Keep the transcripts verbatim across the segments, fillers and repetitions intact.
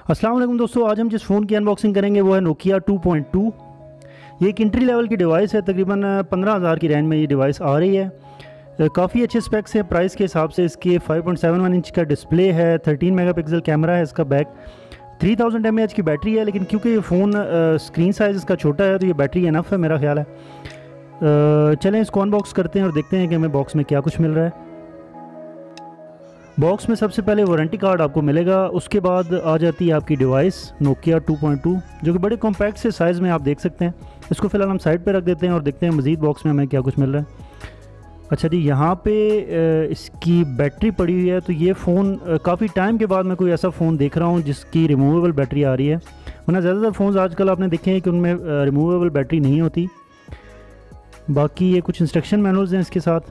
अस्सलाम वालेकुम दोस्तों, आज हम जिस फ़ोन की अनबॉक्सिंग करेंगे वो है नोकिया टू पॉइंट टू। ये एक इंट्री लेवल की डिवाइस है, तकरीबन पंद्रह हज़ार की रेंज में ये डिवाइस आ रही है। काफ़ी अच्छे स्पेक्स है प्राइस के हिसाब से। इसके five point seven one inch का डिस्प्ले है, थर्टीन मेगापिक्सल कैमरा है इसका back, three thousand m A h की बैटरी है। लेकिन क्योंकि ये फ़ोन स्क्रीन साइज़ इसका छोटा है तो ये बैटरी इनफ है मेरा ख्याल है। uh, चलें इसको अनबॉक्स करते हैं और देखते हैं कि हमें बॉक्स में क्या कुछ मिल रहा है। बॉक्स में सबसे पहले वारंटी कार्ड आपको मिलेगा, उसके बाद आ जाती है आपकी device Nokia two point two, जो कि बड़े कॉम्पैक्ट से साइज़ में आप देख सकते हैं। इसको फ़िलहाल हम साइड पे रख देते हैं और देखते हैं मज़ीद बॉक्स में हमें क्या कुछ मिल रहा है। अच्छा जी, यहाँ पे इसकी बैटरी पड़ी हुई है। तो ये फ़ोन काफ़ी टाइम के बाद मैं कोई ऐसा फ़ोन देख रहा हूँ जिसकी रिमूवेबल बैटरी आ रही है, वरना ज़्यादातर फ़ोन्स आजकल आपने देखे हैं कि उनमें रिमूवेबल बैटरी नहीं होती। बाकी ये कुछ इंस्ट्रक्शन मैनुअल्स हैं इसके साथ।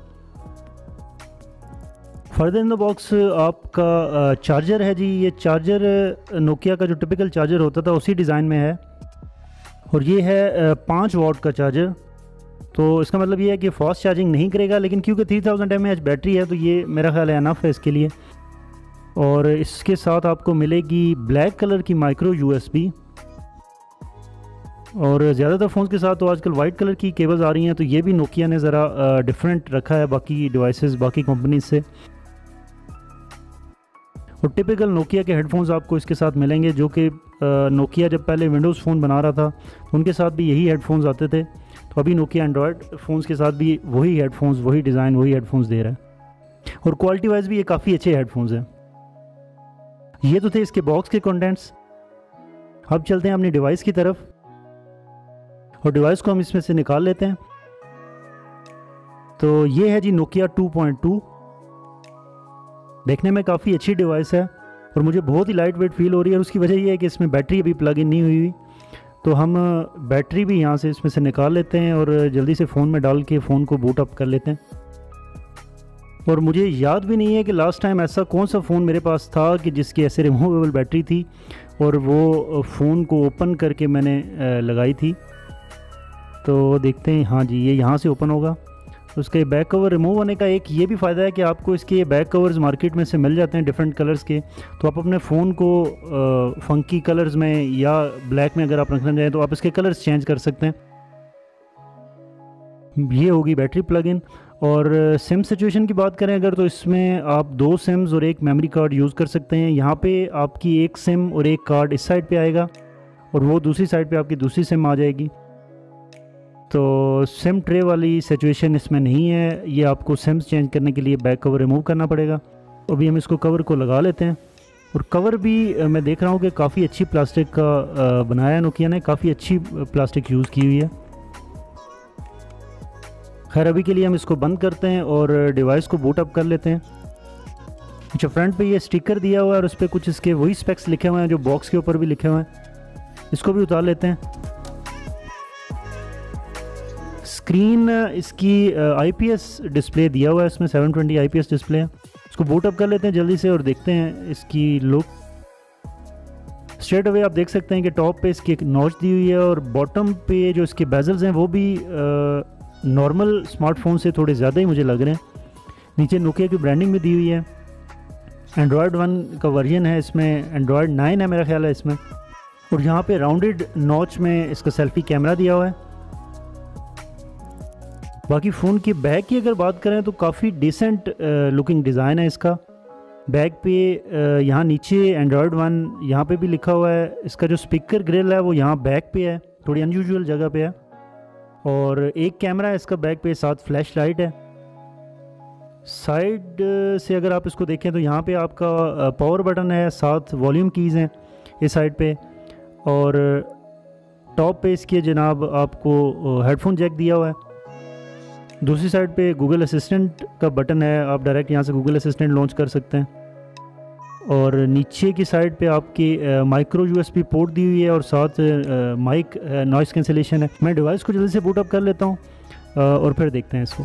फर्दर इन द बॉक्स आपका चार्जर है जी। ये चार्जर नोकिया का जो टिपिकल चार्जर होता था उसी डिज़ाइन में है, और ये है पाँच वाट का चार्जर। तो इसका मतलब ये है कि फास्ट चार्जिंग नहीं करेगा, लेकिन क्योंकि three thousand m A h battery है तो ये मेरा ख्याल है अनफ है इसके लिए। और इसके साथ आपको मिलेगी ब्लैक कलर की माइक्रो यूएसबी, और ज़्यादातर फ़ोन्स के साथ तो आजकल वाइट कलर की केबल्स आ रही हैं, तो ये भी नोकिया ने ज़रा डिफरेंट रखा है बाकी डिवाइसेस बाकी कंपनीज से। और टिपिकल नोकिया के हेडफोन्स आपको इसके साथ मिलेंगे, जो कि नोकिया जब पहले विंडोज़ फ़ोन बना रहा था उनके साथ भी यही हेडफोन्स आते थे। तो अभी नोकिया एंड्रॉयड फ़ोन्स के साथ भी वही हेडफोन्स, वही डिज़ाइन, वही हेडफोन्स दे रहा है। और क्वालिटी वाइज भी ये काफ़ी अच्छे हेडफोन्स हैं। ये तो थे इसके बॉक्स के कंटेंट्स। अब चलते हैं अपनी डिवाइस की तरफ, और डिवाइस को हम इसमें से निकाल लेते हैं। तो ये है जी नोकिया टू पॉइंट टू। देखने में काफ़ी अच्छी डिवाइस है और मुझे बहुत ही लाइट वेट फील हो रही है, और उसकी वजह यह है कि इसमें बैटरी अभी प्लग इन नहीं हुई हुई। तो हम बैटरी भी यहाँ से इसमें से निकाल लेते हैं और जल्दी से फ़ोन में डाल के फ़ोन को बूट अप कर लेते हैं। और मुझे याद भी नहीं है कि लास्ट टाइम ऐसा कौन सा फ़ोन मेरे पास था कि जिसकी ऐसे रिमूवेबल बैटरी थी और वो फ़ोन को ओपन करके मैंने लगाई थी। तो देखते हैं, हाँ जी, ये यहाँ से ओपन होगा। उसके बैक कवर रिमूव होने का एक ये भी फ़ायदा है कि आपको इसके बैक कवर्स मार्केट में से मिल जाते हैं डिफरेंट कलर्स के। तो आप अपने फ़ोन को फंकी कलर्स में या ब्लैक में अगर आप रखना चाहें तो आप इसके कलर्स चेंज कर सकते हैं। ये होगी बैटरी प्लग इन। और सिम सिचुएशन की बात करें अगर, तो इसमें आप दो सिम्स और एक मेमोरी कार्ड यूज़ कर सकते हैं। यहाँ पे आपकी एक सिम और एक कार्ड इस साइड पे आएगा और वो दूसरी साइड पे आपकी दूसरी सिम आ जाएगी। तो सिम ट्रे वाली सिचुएशन इसमें नहीं है। ये आपको सिम्स चेंज करने के लिए बैक कवर रिमूव करना पड़ेगा। अभी हम इसको कवर को लगा लेते हैं। और कवर भी मैं देख रहा हूँ कि काफ़ी अच्छी प्लास्टिक का बनाया है नोकिया ने, काफ़ी अच्छी प्लास्टिक यूज़ की हुई है। खैर अभी के लिए हम इसको बंद करते हैं और डिवाइस को बूट अप कर लेते हैं। अच्छा, फ्रंट पे ये स्टिकर दिया हुआ है और उस पर कुछ इसके वही स्पेक्स लिखे हुए हैं जो बॉक्स के ऊपर भी लिखे हुए हैं। इसको भी उतार लेते हैं। स्क्रीन इसकी आईपीएस डिस्प्ले दिया हुआ है, इसमें सेवन ट्वेंटी आईपीएस डिस्प्ले है। इसको बूट अप कर लेते हैं जल्दी से और देखते हैं इसकी लुक। स्ट्रेट अवे आप देख सकते हैं कि टॉप पे इसकी एक नॉच दी हुई है और बॉटम पे जो इसके बेजल्स हैं वो भी नॉर्मल स्मार्टफोन से थोड़े ज़्यादा ही मुझे लग रहे हैं। नीचे नोकिया की ब्रांडिंग भी दी हुई है। एंड्रॉयड वन का वर्जन है इसमें, एंड्रॉयड नाइन है मेरा ख्याल है इसमें। और यहाँ पे राउंडेड नॉच में इसका सेल्फी कैमरा दिया हुआ है। बाकी फ़ोन की बैक की अगर बात करें तो काफ़ी डिसेंट लुकिंग डिज़ाइन है इसका। बैक पे यहाँ नीचे एंड्रॉयड वन यहाँ पे भी लिखा हुआ है। इसका जो स्पीकर ग्रिल है वो यहाँ बैक पे है, थोड़ी अनयूजुअल जगह पे है। और एक कैमरा है इसका बैक पे, साथ फ्लैश लाइट है। साइड से अगर आप इसको देखें तो यहाँ पे आपका पावर बटन है, साथ वॉल्यूम कीज़ हैं इस साइड पे। और टॉप पे इसके जनाब आपको हेडफोन जैक दिया हुआ है। दूसरी साइड पे गूगल असिस्टेंट का बटन है, आप डायरेक्ट यहाँ से गूगल असिस्टेंट लॉन्च कर सकते हैं। और नीचे की साइड पे आपकी माइक्रो यूएसबी पोर्ट दी हुई है और साथ माइक नॉइस कैंसिलेशन है। मैं डिवाइस को जल्दी से बूट अप कर लेता हूँ और फिर देखते हैं इसको।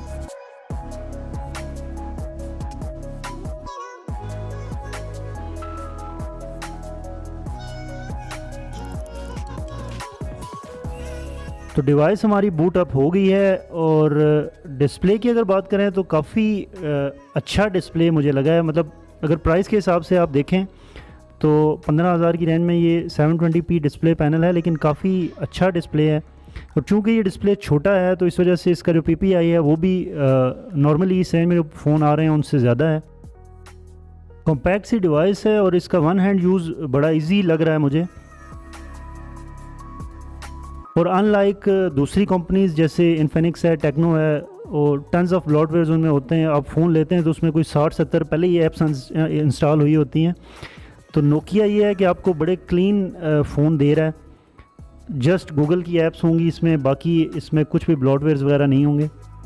तो डिवाइस हमारी बूट अप हो गई है। और डिस्प्ले की अगर बात करें तो काफ़ी अच्छा डिस्प्ले मुझे लगा है। मतलब अगर प्राइस के हिसाब से आप देखें तो पंद्रह हज़ार की रेंज में ये seven twenty p display panel है, लेकिन काफ़ी अच्छा डिस्प्ले है। और चूँकि ये डिस्प्ले छोटा है तो इस वजह से इसका जो पी पी आई है वो भी नॉर्मली इस रेंज में जो फ़ोन आ रहे हैं उनसे ज़्यादा है। कॉम्पैक्ट सी डिवाइस है और इसका वन हैंड यूज़ बड़ा इजी लग रहा है मुझे। और अनलाइक दूसरी कंपनीज़ जैसे इन्फिनिक्स है, टेक्नो है और टन्स ऑफ ब्लॉटवेयर्स उनमें होते हैं, आप फ़ोन लेते हैं तो उसमें कोई साठ सत्तर पहले ये ऐप्स इंस्टॉल हुई होती हैं। तो नोकिया ये है कि आपको बड़े क्लीन फ़ोन दे रहा है, जस्ट गूगल की ऐप्स होंगी इसमें, बाकी इसमें कुछ भी ब्लॉटवेयर्स वगैरह नहीं होंगे।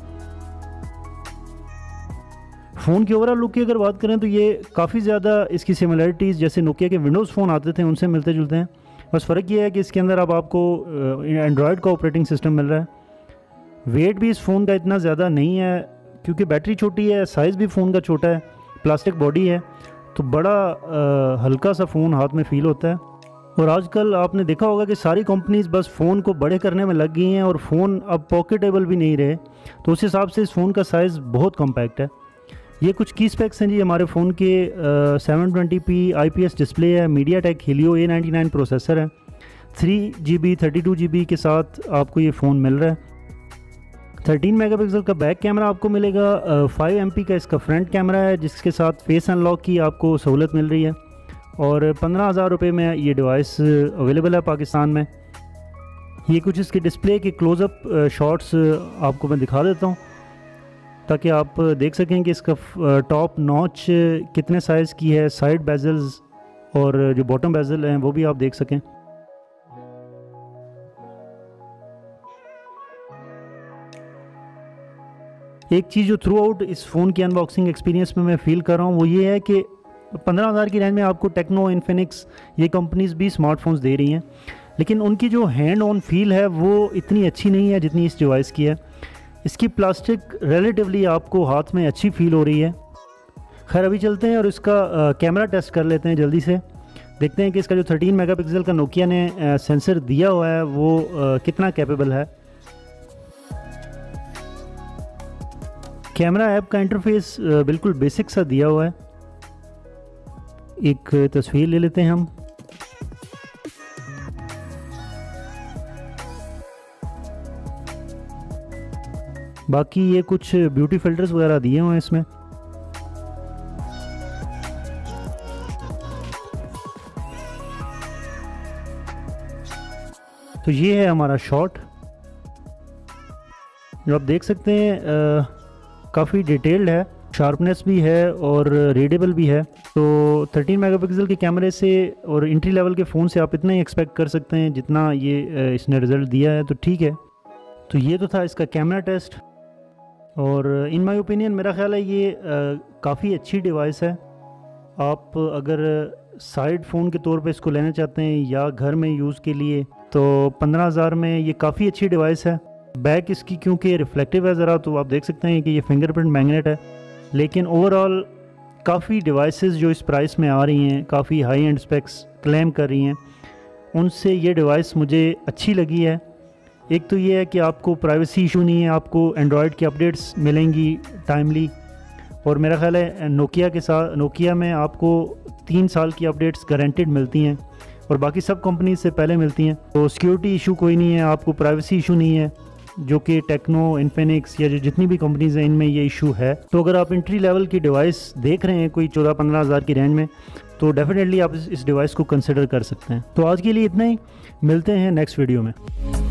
फ़ोन की ओवरऑल लुक की अगर बात करें तो ये काफ़ी ज़्यादा इसकी सिमिलरिटीज़ जैसे नोकिया के विंडोज़ फ़ोन आते थे उनसे मिलते जुलते हैं। बस फ़र्क ये है कि इसके अंदर अब आपको एंड्रॉयड का ऑपरेटिंग सिस्टम मिल रहा है। वेट भी इस फ़ोन का इतना ज़्यादा नहीं है क्योंकि बैटरी छोटी है, साइज़ भी फ़ोन का छोटा है, प्लास्टिक बॉडी है, तो बड़ा आ, हल्का सा फ़ोन हाथ में फ़ील होता है। और आजकल आपने देखा होगा कि सारी कंपनीज़ बस फ़ोन को बड़े करने में लग गई हैं और फ़ोन अब पॉकेटेबल भी नहीं रहे, तो उस हिसाब से इस फ़ोन का साइज़ बहुत कॉम्पैक्ट है। ये कुछ की स्पेक्स हैं जी हमारे फ़ोन के। Seven twenty p I P S display है, MediaTek Helio A ninety nine processor है, three G B thirty two G B के साथ आपको ये फ़ोन मिल रहा है। थर्टीन मेगापिक्सल का बैक कैमरा आपको मिलेगा, फाइव एम पी का इसका फ्रंट कैमरा है जिसके साथ फेस अनलॉक की आपको सहूलत मिल रही है। और पंद्रह हज़ार रुपये में ये डिवाइस अवेलेबल है पाकिस्तान में। ये कुछ इसके डिस्प्ले के क्लोज़अप शॉट्स आपको मैं दिखा देता हूँ ताकि आप देख सकें कि इसका टॉप नॉच कितने साइज़ की है, साइड बेजल्स और जो बॉटम बेजल हैं वो भी आप देख सकें। एक चीज़ जो थ्रू आउट इस फ़ोन की अनबॉक्सिंग एक्सपीरियंस में मैं फ़ील कर रहा हूँ वो ये है कि पंद्रह हज़ार की रेंज में आपको टेक्नो, इन्फिनिक्स ये कंपनीज़ भी स्मार्टफोन्स दे रही हैं, लेकिन उनकी जो हैंड ऑन फील है वो इतनी अच्छी नहीं है जितनी इस डिवाइस की है। इसकी प्लास्टिक रिलेटिवली आपको हाथ में अच्छी फील हो रही है। खैर अभी चलते हैं और इसका कैमरा टेस्ट कर लेते हैं जल्दी से, देखते हैं कि इसका जो थर्टीन मेगापिक्सल का नोकिया ने आ, सेंसर दिया हुआ है वो आ, कितना कैपेबल है। कैमरा ऐप का इंटरफेस बिल्कुल बेसिक सा दिया हुआ है। एक तस्वीर ले लेते हैं हम। बाकी ये कुछ ब्यूटी फिल्टर्स वगैरह दिए हुए हैं इसमें। तो ये है हमारा शॉट जो आप देख सकते हैं, काफ़ी डिटेल्ड है, शार्पनेस भी है और रीडेबल भी है। तो थर्टीन मेगापिक्सल के कैमरे से और एंट्री लेवल के फ़ोन से आप इतना ही एक्सपेक्ट कर सकते हैं जितना ये इसने रिज़ल्ट दिया है, तो ठीक है। तो ये तो था इसका कैमरा टेस्ट और इन माय ओपिनियन मेरा ख़्याल है ये काफ़ी अच्छी डिवाइस है। आप अगर साइड फ़ोन के तौर पे इसको लेना चाहते हैं या घर में यूज़ के लिए तो पंद्रह हज़ार में ये काफ़ी अच्छी डिवाइस है। बैक इसकी क्योंकि रिफ्लेक्टिव है ज़रा, तो आप देख सकते हैं कि ये फिंगरप्रिंट मैग्नेट है, लेकिन ओवरऑल काफ़ी डिवाइसेस जो इस प्राइस में आ रही हैं, काफ़ी हाई एंड स्पेक्स क्लेम कर रही हैं, उनसे ये डिवाइस मुझे अच्छी लगी है। एक तो ये है कि आपको प्राइवेसी इशू नहीं है, आपको एंड्रॉयड की अपडेट्स मिलेंगी टाइमली, और मेरा ख्याल है नोकिया के साथ नोकिया में आपको तीन साल की अपडेट्स गारंटेड मिलती हैं और बाकी सब कंपनीज से पहले मिलती हैं। तो सिक्योरिटी इशू कोई नहीं है, आपको प्राइवेसी इशू नहीं है, जो कि टेक्नो, इन्फिनिक्स या जो जितनी भी कंपनीज हैं इनमें ये इशू है। तो अगर आप एंट्री लेवल की डिवाइस देख रहे हैं कोई चौदह पंद्रह हज़ार की रेंज में, तो डेफिनेटली आप इस डिवाइस को कंसिडर कर सकते हैं। तो आज के लिए इतना ही, मिलते हैं नेक्स्ट वीडियो में।